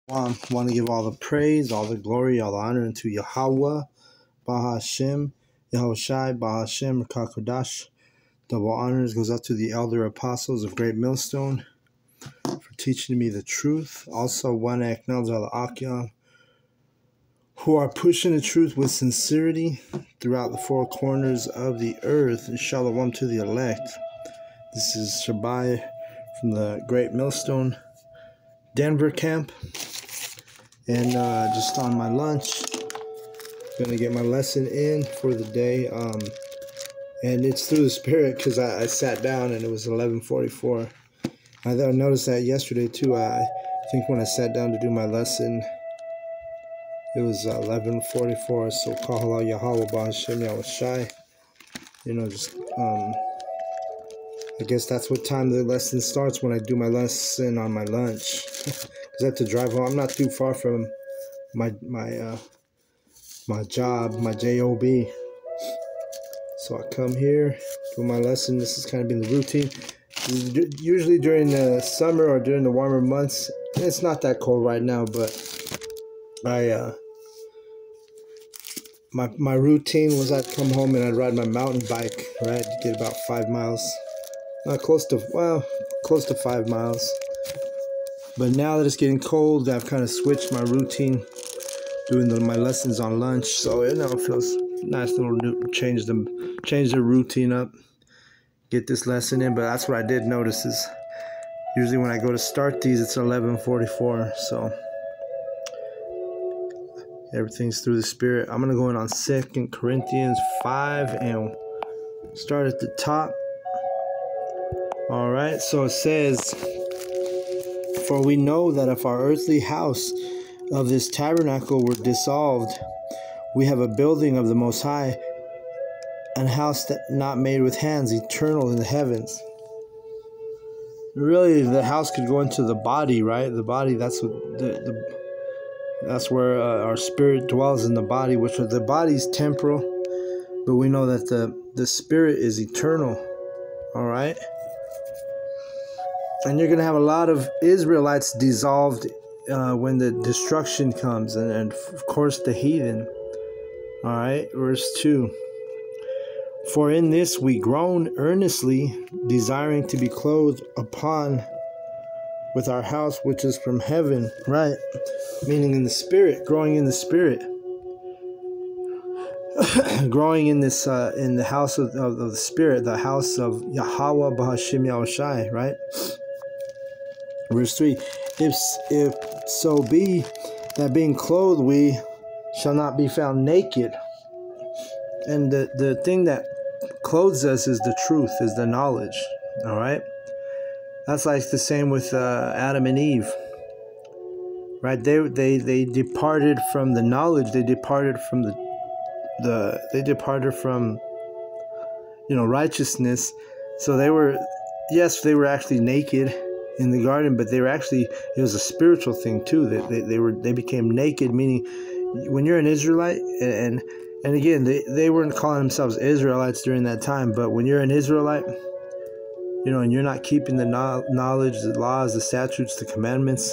Want to give all the praise, all the glory, all the honor unto Yahweh, Bahashem, Yahushai, Bahashem, Rakakodash. Double honors goes out to the elder apostles of Great Millstone for teaching me the truth. Also, want to acknowledge all the Akyam who are pushing the truth with sincerity throughout the four corners of the earth. Shalom to the elect. This is Shabai from the Great Millstone Denver camp. And just on my lunch, gonna get my lesson in for the day. And it's through the Spirit because I sat down and it was 11:44. I noticed that yesterday too. I think when I sat down to do my lesson, it was 11:44. So Kahala Yahweh Ba'Hashem Yahushai. Just I guess that's what time the lesson starts, when I do my lesson on my lunch. Because I have to drive home. I'm not too far from my job, my job. So I come here, do my lesson. This has kind of been the routine. Usually during the summer or during the warmer months, it's not that cold right now, but my routine was I'd come home and I'd ride my mountain bike, right? Get about 5 miles. Close to 5 miles. But now that it's getting cold, I've kind of switched my routine, doing my lessons on lunch. So it feels nice to change the routine up, get this lesson in. But that's what I did notice is usually when I go to start these, it's 11:44. So everything's through the Spirit. I'm gonna go in on 2 Corinthians 5 and start at the top. All right, so it says, "For we know that if our earthly house of this tabernacle were dissolved, we have a building of the Most High, an house that not made with hands, eternal in the heavens." Really, the house could go into the body, right? The body, that's what that's where our spirit dwells, in the body, which the body's temporal, but we know that the spirit is eternal. All right. And you're going to have a lot of Israelites dissolved when the destruction comes. And of course, the heathen. All right, verse 2. "For in this we groan earnestly, desiring to be clothed upon with our house which is from heaven." Right? Meaning in the Spirit, growing in the Spirit. Growing in this, in the house of the Spirit, the house of Yahweh Ba'Hashem Yahushai, right? Verse 3, if so be that being clothed we shall not be found naked. And the thing that clothes us is the truth, is the knowledge. All right? That's like the same with Adam and Eve. Right? They departed from the knowledge. They departed from righteousness. So they were actually naked in the garden, but it was a spiritual thing too. They became naked, meaning when you're an Israelite, and again, they weren't calling themselves Israelites during that time, but when you're an Israelite, and you're not keeping the knowledge, the laws, the statutes, the commandments,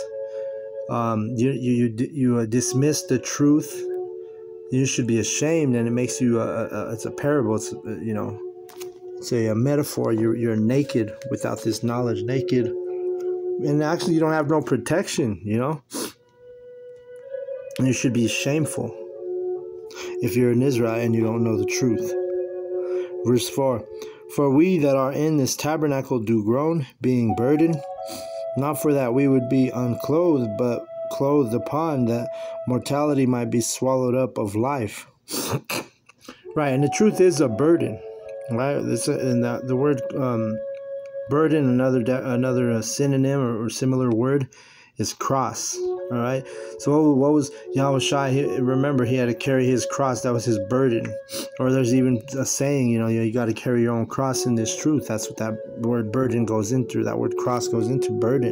you dismiss the truth. You should be ashamed, and it makes you it's a parable. It's a metaphor. You're naked without this knowledge, naked. And actually, you don't have no protection, And you should be shameful if you're in Israel and you don't know the truth. Verse 4, "For we that are in this tabernacle do groan, being burdened, not for that we would be unclothed, but clothed upon, that mortality might be swallowed up of life." Right, and the truth is a burden, right? The word burden, another synonym or similar word, is cross. All right. So what was Yahushua? Remember, he had to carry his cross. That was his burden. Or there's even a saying, you got to carry your own cross in this truth. That's what that word burden goes into. That word cross goes into burden.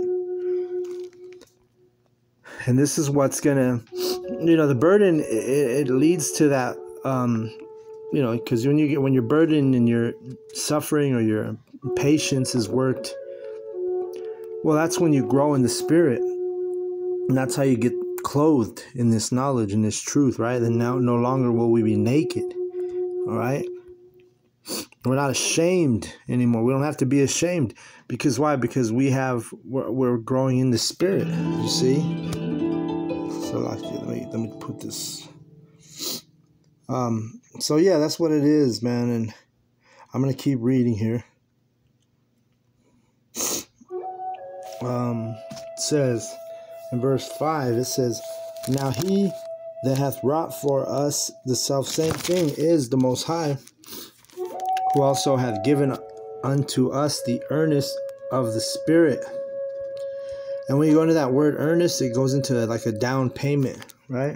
And this is what's gonna, the burden. It leads to that. Because when you're burdened and your suffering or your patience is worked, well, that's when you grow in the Spirit. And that's how you get clothed in this knowledge and this truth, right? And now no longer will we be naked, all right? We're not ashamed anymore. We don't have to be ashamed. Because why? Because we're growing in the Spirit, you see? So let me put this. So yeah, that's what it is, man. And I'm going to keep reading here. It says in verse 5, it says, "Now he that hath wrought for us the selfsame thing is the Most High, who also hath given unto us the earnest of the Spirit." And when you go into that word earnest, it goes into like a down payment, right?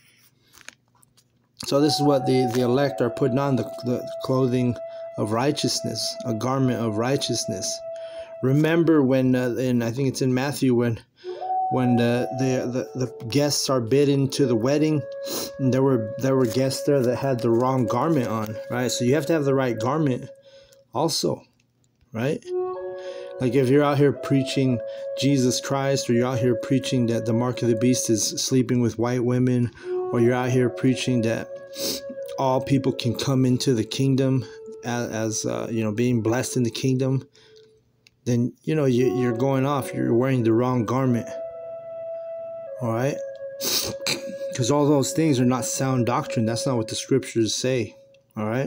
So this is what the elect are putting on, the clothing of righteousness, a garment of righteousness. Remember when, and I think it's in Matthew, when the guests are bidden to the wedding, and there were guests there that had the wrong garment on, right? So you have to have the right garment also, right? Like if you're out here preaching Jesus Christ, or you're out here preaching that the mark of the beast is sleeping with white women, or you're out here preaching that all people can come into the kingdom as being blessed in the kingdom, then you're going off. You're wearing the wrong garment. All right, because all those things are not sound doctrine. That's not what the scriptures say. All right.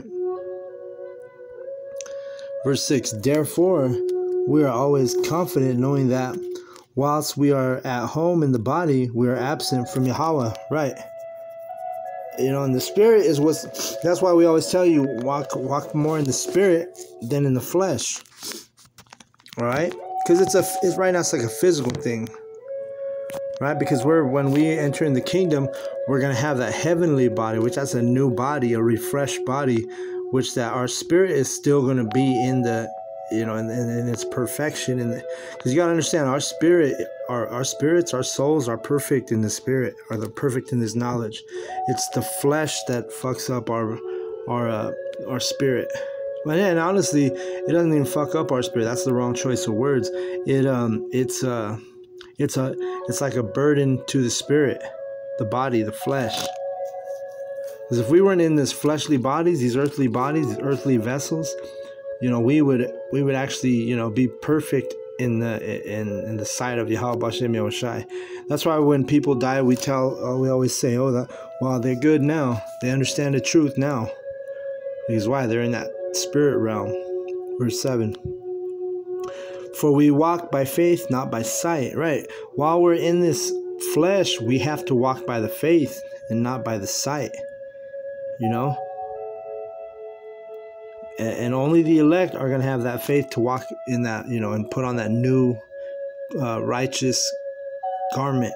Verse 6, "Therefore we are always confident, knowing that whilst we are at home in the body, we are absent from Yahweh." Right. And the Spirit is that's why we always tell you, walk more in the Spirit than in the flesh. All right. Because it's right now, it's like a physical thing. Right. Because when we enter in the kingdom, we're going to have that heavenly body, which that's a new body, a refreshed body, which that our spirit is still going to be in the, in its perfection. Because you got to understand, our spirit, our spirits, our souls are perfect in the Spirit, are the perfect in this knowledge. It's the flesh that fucks up our spirit. And honestly, it doesn't even fuck up our spirit. That's the wrong choice of words. It's like a burden to the spirit, the body, the flesh. Because if we weren't in this fleshly bodies, these earthly vessels, we would actually, be perfect in the sight of Yahweh Bashem Yahushai. That's why when people die, we always say, they're good now. They understand the truth now. Because why? They're in that spirit realm. Verse 7. "For we walk by faith, not by sight." Right. While we're in this flesh, we have to walk by the faith and not by the sight. And only the elect are going to have that faith to walk in that, and put on that new righteous garment.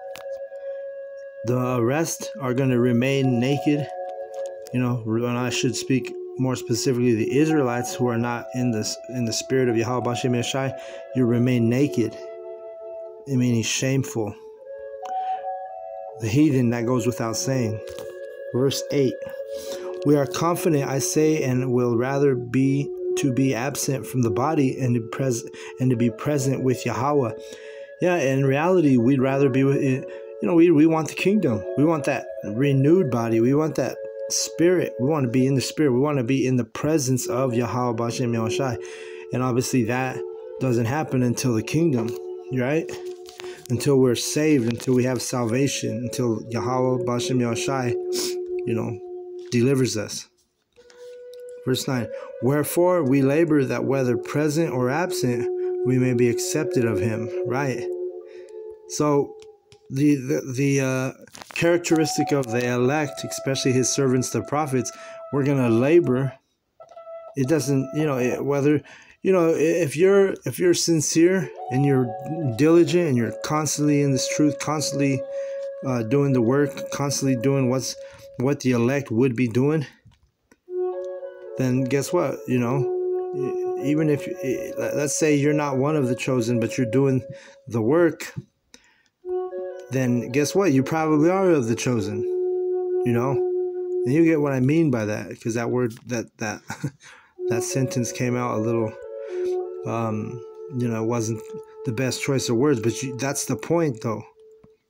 The rest are going to remain naked. And I should speak more specifically, the Israelites who are not in the spirit of Yahweh Bashem Yeshai, you remain naked. I mean, he's shameful. The heathen, that goes without saying. Verse 8. "We are confident, I say, and will rather be absent from the body and to be present with Yahweh." Yeah, in reality, we'd rather be with, we want the kingdom. We want that renewed body. We want that spirit. We want to be in the spirit. We want to be in the presence of Yahweh Bashem Yahushai. And obviously that doesn't happen until the kingdom, right? Until we're saved, until we have salvation, until Yahweh Bashem Yahushai, delivers us. Verse 9, "Wherefore we labor that whether present or absent, we may be accepted of him." Right. So the characteristic of the elect, especially his servants, the prophets, we're going to labor. It doesn't, whether, if you're sincere and you're diligent and you're constantly in this truth, constantly doing the work, constantly doing what the elect would be doing, then guess what? Even if, let's say you're not one of the chosen, but you're doing the work, then guess what? You probably are of the chosen, And you get what I mean by that, because that word, that sentence came out a little, it wasn't the best choice of words, but that's the point, though.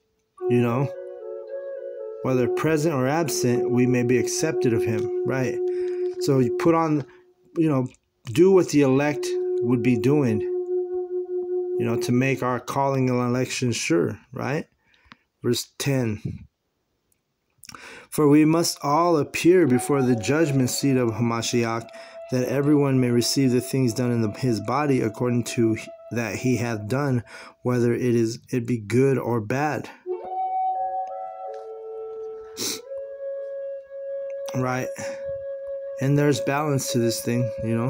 you know, whether present or absent, we may be accepted of him, right? So you put on, do what the elect would be doing, to make our calling and election sure, right? Verse 10. For we must all appear before the judgment seat of Hamashiach, that everyone may receive the things done in his body according to that he hath done, whether it be good or bad. Right? And there's balance to this thing,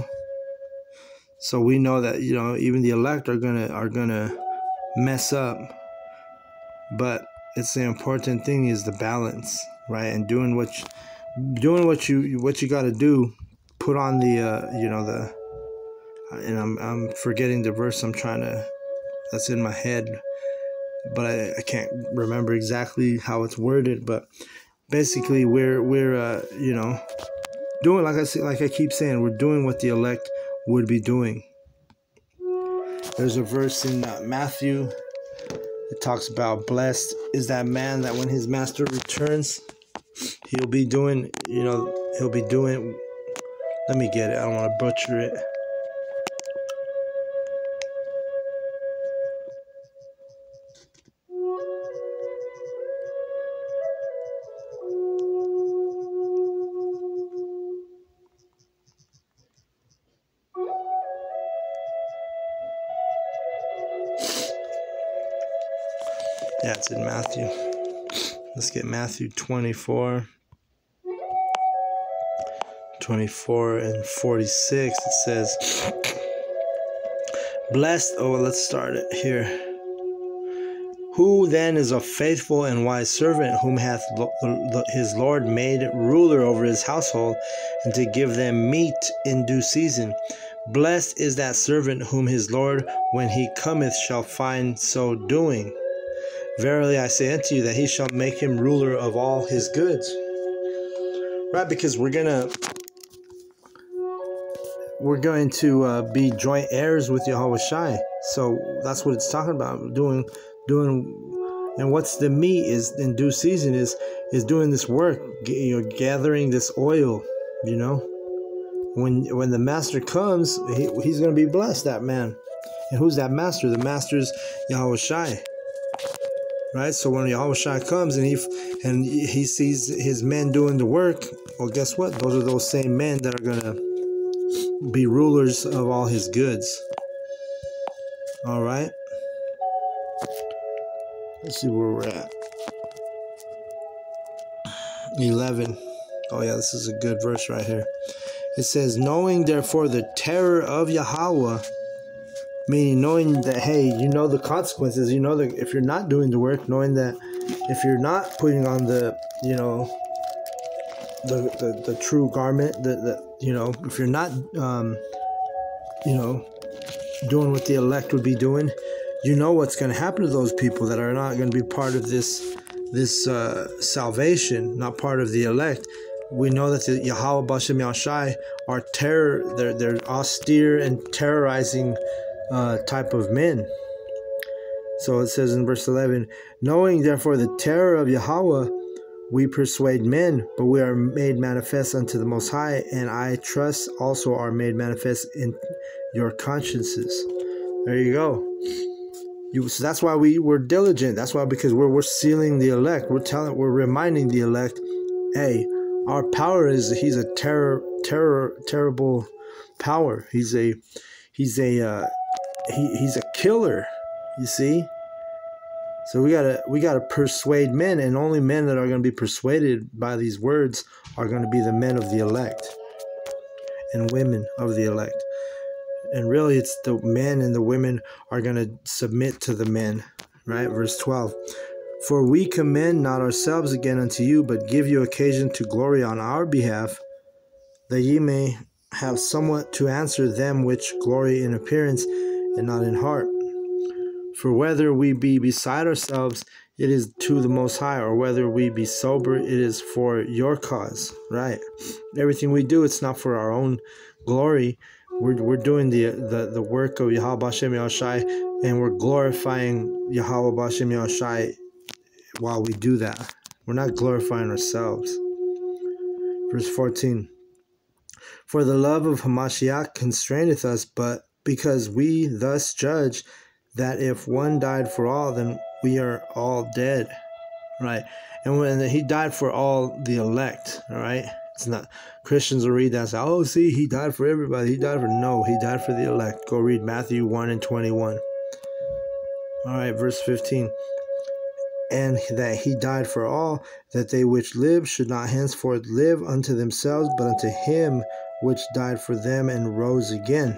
So we know that, even the elect are gonna mess up. But it's the important thing is the balance, right? And doing what you got to do. Put on the and I'm forgetting the verse that's in my head, but I can't remember exactly how it's worded. But basically, we're doing, like I keep saying, we're doing what the elect would be doing. There's a verse in Matthew. It talks about blessed is that man that when his master returns, he'll be doing. Let me get it. I don't want to butcher it. Yeah, it's in Matthew. Let's get Matthew 24 and 46. It says, blessed, let's start it here. Who then is a faithful and wise servant, whom hath his Lord made ruler over his household, and to give them meat in due season? Blessed is that servant whom his Lord, when he cometh, shall find so doing. Verily I say unto you that he shall make him ruler of all his goods. Right, because we're going to be joint heirs with Yahweh Shai. So that's what it's talking about. Doing, and what's the meat is in due season is doing this work. Gathering this oil. When the master comes, he's going to be blessed. That man, and who's that master? The master is Yahweh Shai. Right, so when Yahweh Shai comes and he sees his men doing the work, well, guess what? Those are those same men that are gonna be rulers of all his goods. All right. Let's see where we're at. 11. Oh yeah, this is a good verse right here. It says, knowing therefore the terror of Yahweh. Meaning knowing that, hey, the consequences, that if you're not doing the work, knowing that if you're not putting on the true garment, if you're not, doing what the elect would be doing, what's going to happen to those people that are not going to be part of this salvation, not part of the elect. We know that the Yahweh Bashem Yahshai are they're austere and terrorizing type of men. So it says in verse 11, knowing therefore the terror of Yahweh, we persuade men, but we are made manifest unto the Most High, and I trust also are made manifest in your consciences. There you go. So that's why we're diligent. That's why, because we're sealing the elect. We're reminding the elect, hey, our power he's a terrible power. He's a killer, you see. So we gotta persuade men, and only men that are going to be persuaded by these words are going to be the men of the elect and women of the elect. And really, it's the men and the women are going to submit to the men, right? Verse 12. For we commend not ourselves again unto you, but give you occasion to glory on our behalf, that ye may have somewhat to answer them which glory in appearance and not in heart. For whether we be beside ourselves, it is to the Most High, or whether we be sober, it is for your cause. Right? Everything we do, it's not for our own glory. We're doing the work of Yahweh Bashem Yahushai, and we're glorifying Yahweh Bashem Yahushai while we do that. We're not glorifying ourselves. Verse 14. For the love of Hamashiach constraineth us, but because we thus judge that if one died for all, then we are all dead. Right? And when he died for all the elect, all right? It's not, Christians will read that and say, oh, see, he died for everybody. No, he died for the elect. Go read Matthew 1:21. All right, verse 15. And that he died for all, that they which live should not henceforth live unto themselves, but unto him which died for them and rose again.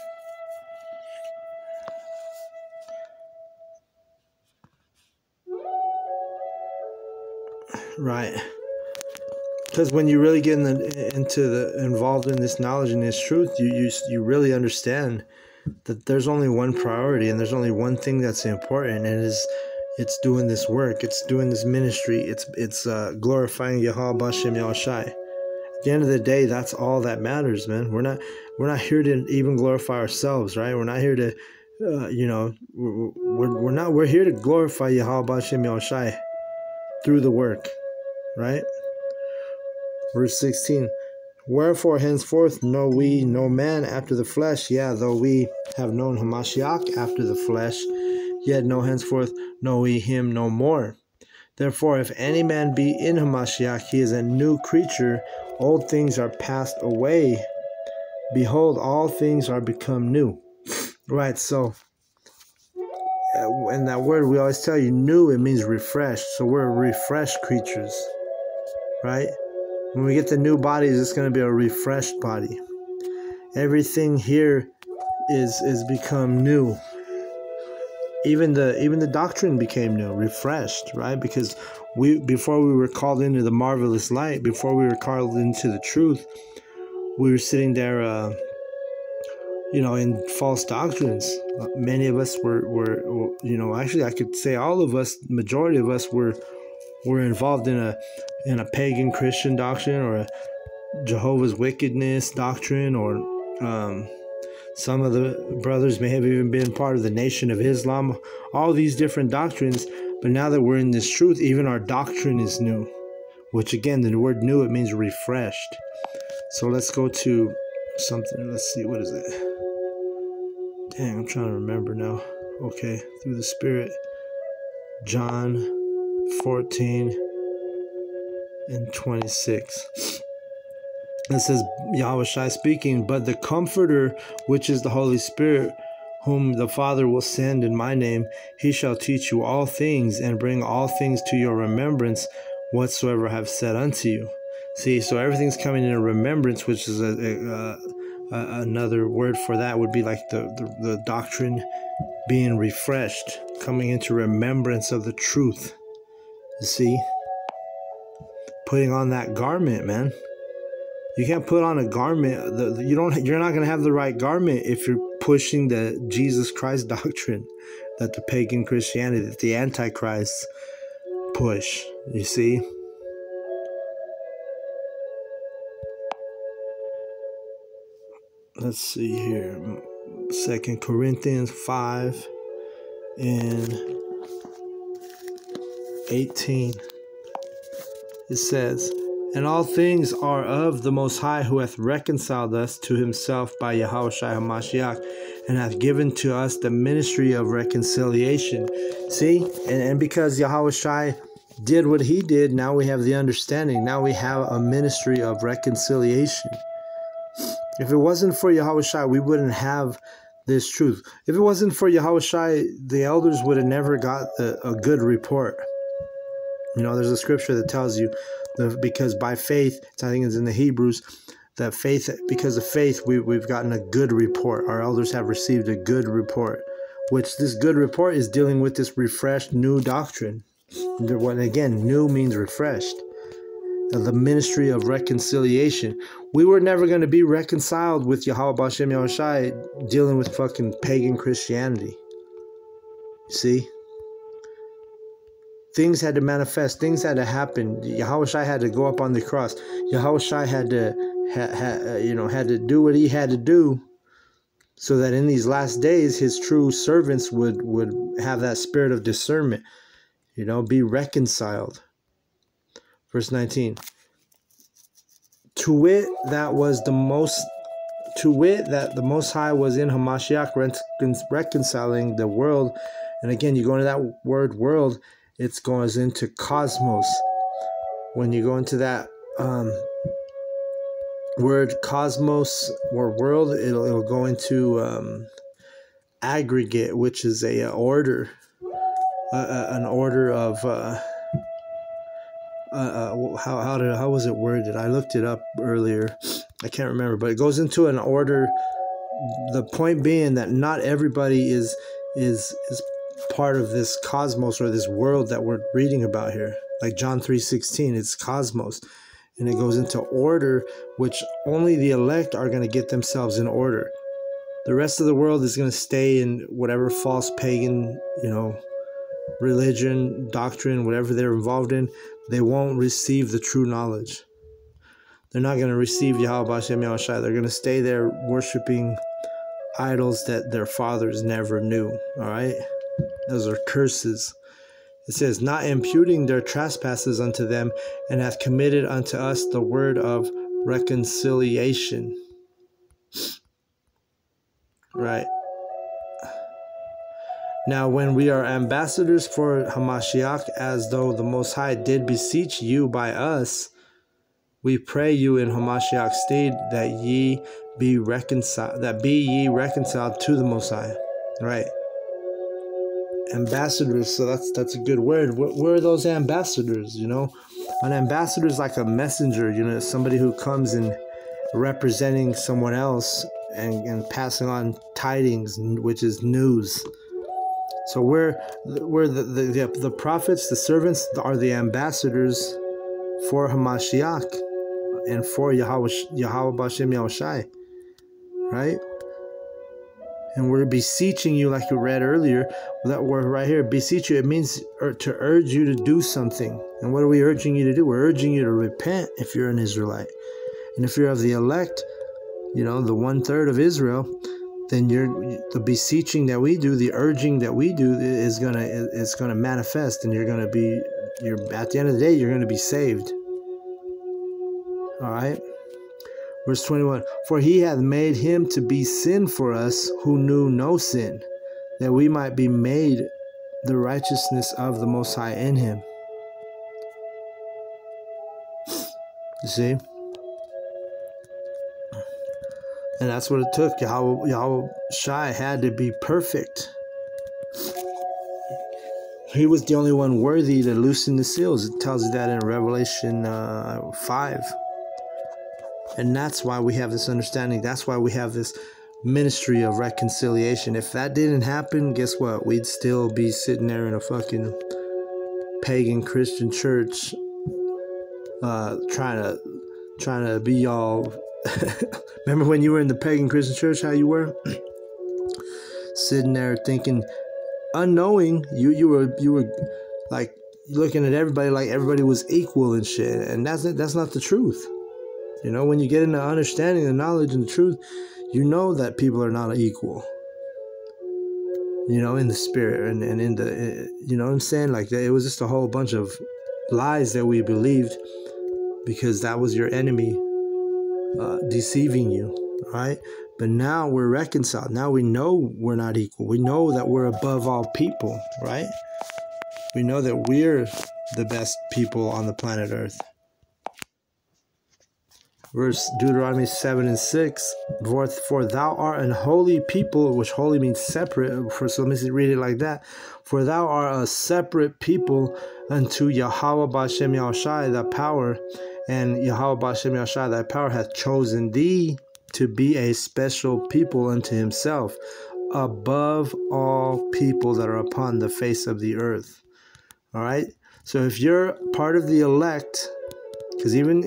Right. Because when you really get involved in this knowledge and this truth, you really understand that there's only one priority and there's only one thing that's important, and it's doing this work, it's doing this ministry, it's glorifying Yahweh B'Shem Yahushai. At the end of the day, that's all that matters, man. We're not here to even glorify ourselves, right? We're not here to, we're here to glorify Yahweh B'Shem Yahushai through the work, right? Verse 16. Wherefore henceforth know we no man after the flesh, though we have known Hamashiach after the flesh, yet henceforth know we him no more. Therefore, if any man be in Hamashiach, he is a new creature. Old things are passed away. Behold, all things are become new. Right, so, and that word we always tell you, new, it means refreshed. So we're refreshed creatures, right? When we get the new bodies, it's going to be a refreshed body. Everything here is become new. Even the doctrine became new, refreshed, right? Because before we were called into the marvelous light, before we were called into the truth, we were sitting there, in false doctrines. Many of us were actually I could say all of us, majority of us were involved in a pagan Christian doctrine, or a Jehovah's Wickedness doctrine, or some of the brothers may have even been part of the Nation of Islam, all these different doctrines. But now that we're in this truth, even our doctrine is new, which again, the word new, it means refreshed. So let's go to something. Let's see, what is it? Dang, I'm trying to remember now. Okay, through the Spirit. John 14 and 26. It says, Yahushua speaking, but the Comforter, which is the Holy Spirit, whom the Father will send in my name, he shall teach you all things, and bring all things to your remembrance, whatsoever I have said unto you. See, so everything's coming in remembrance, which is another word for that would be like the doctrine being refreshed, coming into remembrance of the truth. You see, putting on that garment, man. You can't put on a garment. You're not going to have the right garment if you're pushing the Jesus Christ doctrine that the pagan Christianity, that the Antichrist push. You see? Let's see here. 2 Corinthians 5 and 18. It says, and all things are of the Most High, who hath reconciled us to himself by Yahushua HaMashiach, and hath given to us the ministry of reconciliation. See? And because Yahushua did what he did, now we have the understanding. Now we have a ministry of reconciliation. If it wasn't for Yahushua, we wouldn't have this truth. If it wasn't for Yahushua, the elders would have never got a good report. There's a scripture that tells you because by faith, I think it's in the Hebrews, that faith, because of faith, we've gotten a good report. Our elders have received a good report, which this good report is dealing with this refreshed new doctrine. When again, new means refreshed. The ministry of reconciliation. We were never going to be reconciled with Yahweh B'Shem Yahushai dealing with fucking pagan Christianity. You see? Things had to manifest. Things had to happen. Yahushua had to go up on the cross. Yahushua had to do what he had to do, so that in these last days, his true servants would have that spirit of discernment. Be reconciled. Verse 19. To wit, that the Most High was in Hamashiach reconciling the world. And again, you go into that word world, it goes into cosmos. When you go into that word cosmos or world, it'll go into aggregate, which is a order, an order of how was it worded? I looked it up earlier. I can't remember, but it goes into an order. The point being that not everybody is part of this cosmos or this world that we're reading about here. Like John 3:16, it's cosmos, and it goes into order, which only the elect are going to get themselves in order. The rest of the world is going to stay in whatever false pagan, religion, doctrine, whatever they're involved in. They won't receive the true knowledge. They're not going to receive Yahweh B'Shem Yahushai. They're going to stay there worshiping idols that their fathers never knew. All right? Those are curses. It says, not imputing their trespasses unto them, and hath committed unto us the word of reconciliation. Right. Now, when we are ambassadors for Hamashiach, as though the Most High did beseech you by us, we pray you in Hamashiach's stead that ye be reconciled, to the Most High. Right. Ambassadors, so that's a good word. Where are those ambassadors? An ambassador is like a messenger, somebody who comes and representing someone else and passing on tidings, which is news. So we're the prophets, the servants are the ambassadors for Hamashiach and for Yahweh B'Shem Yahushai, right? And we're beseeching you, like you read earlier, that word right here, beseech you, it means to urge you to do something. And what are we urging you to do? We're urging you to repent if you're an Israelite. And if you're of the elect, the 1/3 of Israel, then the beseeching that we do, the urging that we do is gonna manifest, and you're at the end of the day, you're gonna be saved. All right. Verse 21, for he hath made him to be sin for us who knew no sin, that we might be made the righteousness of the Most High in him. You see? And that's what it took. Yahweh Shai had to be perfect. He was the only one worthy to loosen the seals. It tells you that in Revelation 5. And that's why we have this understanding. That's why we have this ministry of reconciliation. If that didn't happen, guess what? We'd still be sitting there in a fucking pagan Christian church, trying to be all. Remember when you were in the pagan Christian church? How you were sitting there thinking, unknowing, you were like looking at everybody like everybody was equal and shit. And that's not the truth. When you get into understanding the knowledge and the truth, that people are not equal. In the spirit and in the, what I'm saying? Like, it was just a whole bunch of lies that we believed because that was your enemy deceiving you, right? But now we're reconciled. Now we know we're not equal. We know that we're above all people, right? We know that we're the best people on the planet Earth. Verse Deuteronomy 7:6, for thou art an holy people, which holy means separate. So let me read it like that. For thou art a separate people unto Yahweh B'Shem Yahushai, thy power, and Yahweh B'Shem Yahushai, thy power, hath chosen thee to be a special people unto himself, above all people that are upon the face of the earth. All right. So if you're part of the elect, because even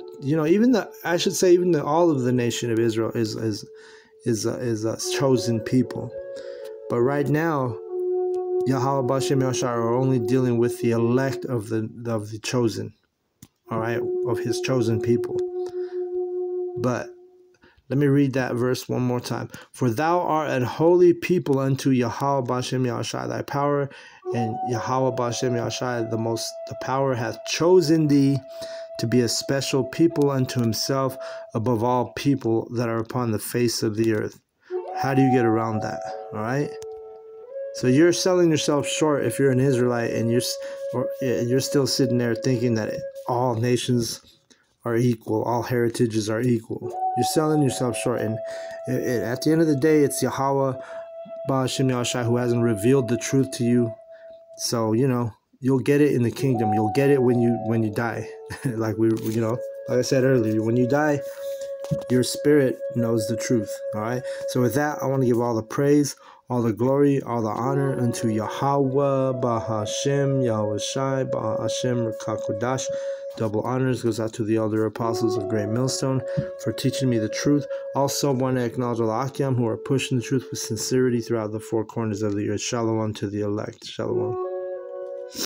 all of the nation of Israel is a chosen people, but right now Yahweh B'Shem Yahushai are only dealing with the elect of the chosen, all right, of his chosen people. But let me read that verse one more time. For thou art an holy people unto Yahweh B'Shem Yahushai, thy power, And Yahweh Ba'ashem Yahshai, the power hath chosen thee to be a special people unto himself above all people that are upon the face of the earth. How do you get around that? All right. So you're selling yourself short if you're an Israelite and you're still sitting there thinking that all nations are equal, all heritages are equal. You're selling yourself short, and at the end of the day, it's Yahweh Ba'ashem Yahshai who hasn't revealed the truth to you. So you'll get it in the kingdom. You'll get it when you die. like I said earlier, when you die, your spirit knows the truth. All right. So with that, I want to give all the praise, all the glory, all the honor unto Yahweh Ba'ashem Yahushai Ba'ashem Rakakodash. Double honors goes out to the elder apostles of Great Millstone for teaching me the truth. Also want to acknowledge all the Akim who are pushing the truth with sincerity throughout the four corners of the earth. Shalom to the elect. Shalom.